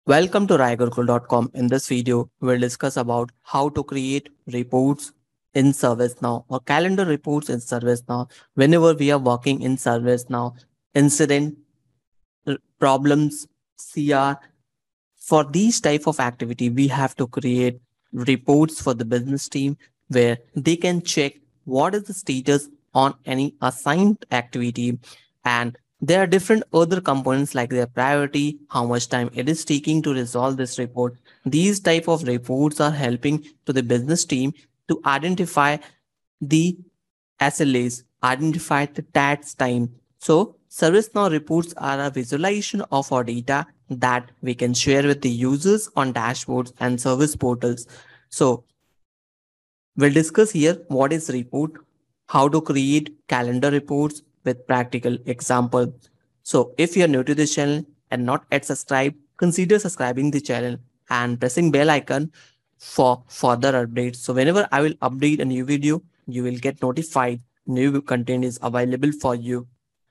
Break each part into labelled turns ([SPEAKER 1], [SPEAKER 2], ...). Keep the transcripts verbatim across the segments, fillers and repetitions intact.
[SPEAKER 1] Welcome to raigurkul dot com. In this video, we'll discuss about how to create reports in ServiceNow or calendar reports in ServiceNow. Whenever we are working in ServiceNow, incident, r- problems, C R, for these type of activity, we have to create reports for the business team where they can check what is the status on any assigned activity, and there are different other components like their priority, how much time it is taking to resolve this report. These type of reports are helping to the business team to identify the S L As, identify the tax time. So ServiceNow reports are a visualization of our data that we can share with the users on dashboards and service portals. So we'll discuss here what is report, how to create calendar reports with practical example. So if you're new to this channel and not yet subscribed, consider subscribing the channel and pressing bell icon for further updates. So whenever I will update a new video, you will get notified new content is available for you.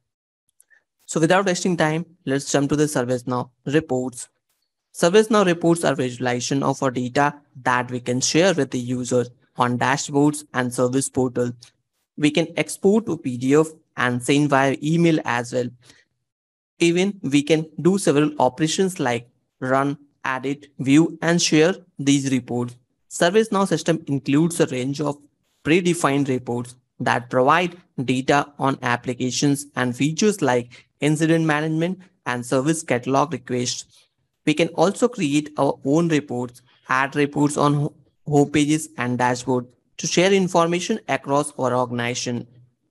[SPEAKER 1] So without wasting time, let's jump to the ServiceNow reports. ServiceNow reports are visualization of our data that we can share with the user on dashboards and service portal. We can export to P D F and send via email as well. Even we can do several operations like run, edit, view, and share these reports. ServiceNow system includes a range of predefined reports that provide data on applications and features like incident management and service catalog requests. We can also create our own reports, add reports on ho- home pages and dashboard to share information across our organization.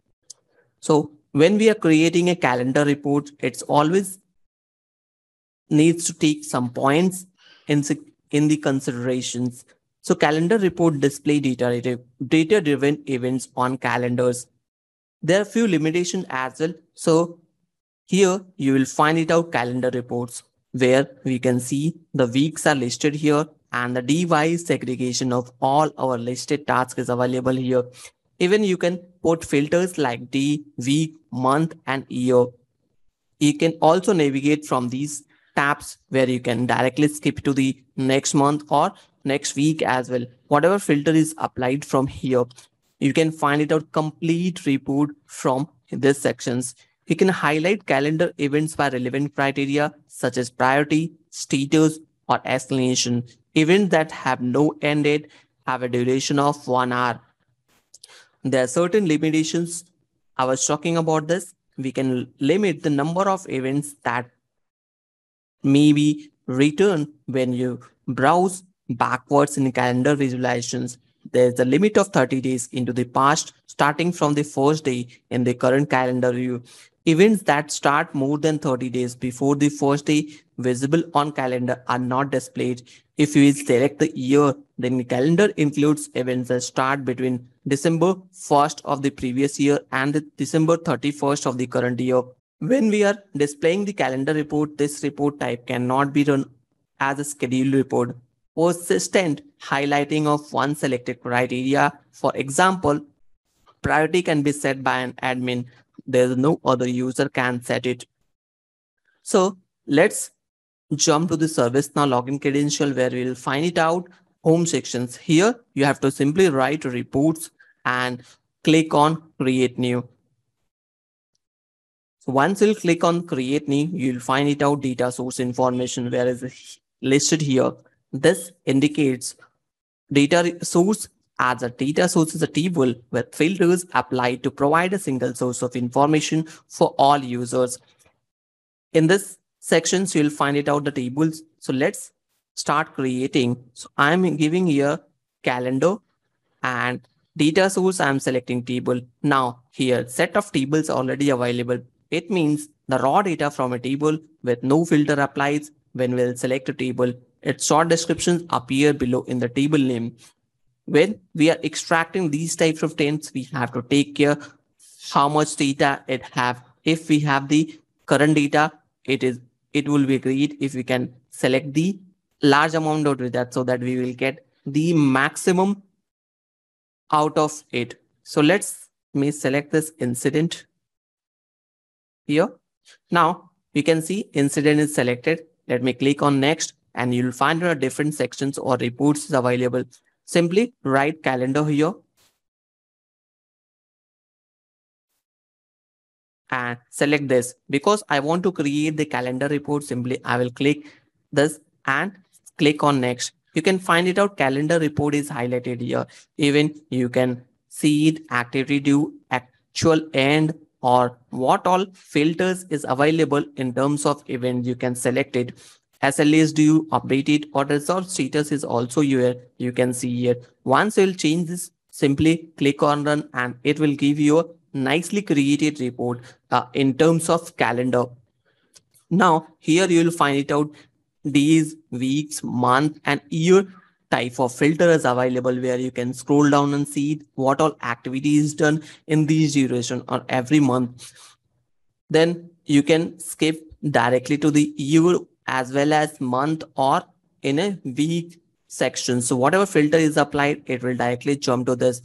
[SPEAKER 1] So when we are creating a calendar report, it's always needs to take some points in, in the considerations. So calendar report display data data driven events on calendars. There are few limitations as well. So here you will find it out calendar reports where we can see the weeks are listed here and the device segregation of all our listed tasks is available here. Even you can put filters like day, week, month, and year. You can also navigate from these tabs where you can directly skip to the next month or next week as well. Whatever filter is applied from here, you can find it out complete report from these sections. You can highlight calendar events by relevant criteria such as priority, status, or escalation. Events that have no end date have a duration of one hour. There are certain limitations. I was talking about this. We can limit the number of events that may be returned when you browse backwards in calendar visualizations. There's a limit of thirty days into the past, starting from the first day in the current calendar view. Events that start more than thirty days before the first day visible on calendar are not displayed. If you select the year, then the calendar includes events that start between December first of the previous year and the December thirty-first of the current year. When we are displaying the calendar report, this report type cannot be run as a scheduled report. Persistent highlighting of one selected criteria, for example, priority can be set by an admin. There's no other user can set it. So let's jump to the ServiceNow login credential where we'll find it out home sections. Here you have to simply write reports and click on create new. So once you'll click on create new, you'll find it out data source information where is listed here. This indicates data source as a data source is a table with filters applied to provide a single source of information for all users. In this sections, you'll find it out the tables. So let's start creating. So I'm giving here calendar and data source. I'm selecting table. Now here set of tables already available. It means the raw data from a table with no filter applies. When we'll select a table, its short descriptions appear below in the table name. When we are extracting these types of trends, we have to take care how much data it have. If we have the current data, it is it will be great if we can select the large amount of data so that we will get the maximum out of it. So let's me select this incident here. Now you can see incident is selected. Let me click on next and you'll find there are different sections or reports is available. Simply write calendar here and select this. Because I want to create the calendar report, simply I will click this and click on next. You can find it out, calendar report is highlighted here. Even you can see it, activity due, actual end, or what all filters is available in terms of event. You can select it. S L As due, update it, or result status is also here. You can see here. Once you'll change this, simply click on run and it will give you a nicely created report uh, in terms of calendar. Now here you will find it out days, weeks, month and year type of filter is available, where you can scroll down and see what all activity is done in these duration or every month. Then you can skip directly to the year as well as month or in a week section. So whatever filter is applied, it will directly jump to this.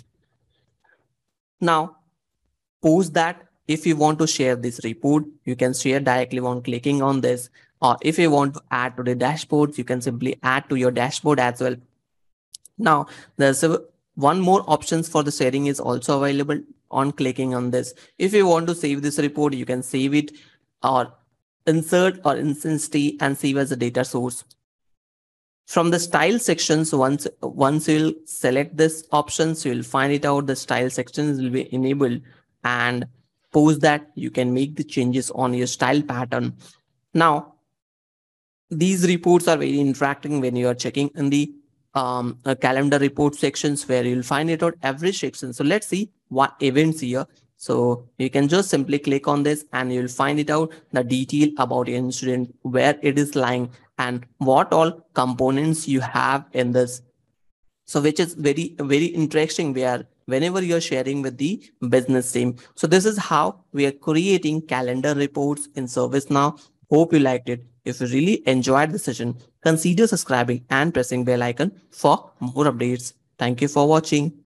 [SPEAKER 1] Now post that, if you want to share this report, you can share directly on clicking on this, or if you want to add to the dashboard, you can simply add to your dashboard as well. Now there's a, one more options for the sharing is also available on clicking on this. If you want to save this report, you can save it or insert or instantly and save as a data source. From the style sections, once once you'll select this options, you'll find it out the style sections will be enabled, and post that you can make the changes on your style pattern. Now these reports are very interacting when you are checking in the um, uh, calendar report sections, where you'll find it out every section. So let's see what events here. So you can just simply click on this and you'll find it out the detail about your incident, where it is lying and what all components you have in this. So which is very, very interesting, where whenever you're sharing with the business team. So this is how we are creating calendar reports in ServiceNow. Hope you liked it. If you really enjoyed the session, consider subscribing and pressing bell icon for more updates. Thank you for watching.